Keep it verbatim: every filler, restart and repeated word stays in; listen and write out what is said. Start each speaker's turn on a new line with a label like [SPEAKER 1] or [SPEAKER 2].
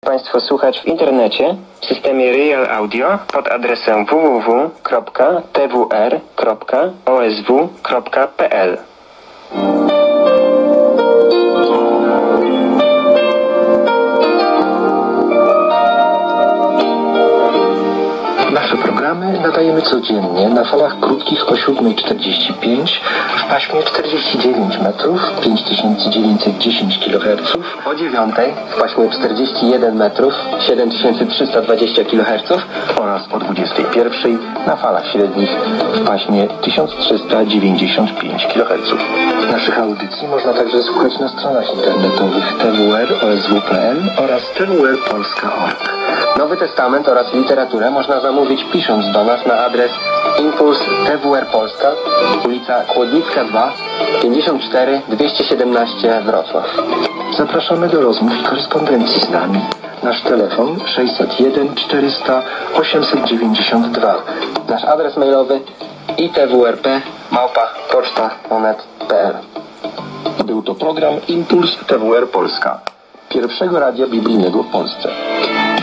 [SPEAKER 1] Państwo słuchać w internecie w systemie Real Audio pod adresem w w w kropka t w r kropka o s w kropka p l.
[SPEAKER 2] Nasze programy nadajemy codziennie na falach krótkich o siódma czterdzieści pięć, w paśmie czterdzieści dziewięć metrów, pięć tysięcy dziewięćset dziesięć kiloherców, o dziewiątej w paśmie czterdzieści jeden metrów, siedem tysięcy trzysta dwadzieścia kiloherców oraz o dwudziestej pierwszej na falach średnich w paśmie tysiąc trzysta dziewięćdziesiąt pięć kiloherców. Naszych audycji można także słuchać na stronach internetowych t w r o s w kropka p l oraz t w r polska kropka org. Nowy Testament oraz literaturę można zamówić pisząc do nas na adres Impuls T W R Polska, ulica Kłodnicka dwa, pięćdziesiąt cztery dwieście siedemnaście Wrocław. Zapraszamy do rozmów i korespondencji z nami. Nasz telefon sześćset jeden czterysta osiemset dziewięćdziesiąt dwa. Nasz adres mailowy itwrp małpa poczta onet kropka p l. Był to program Impuls T W R Polska, pierwszego radia biblijnego w Polsce.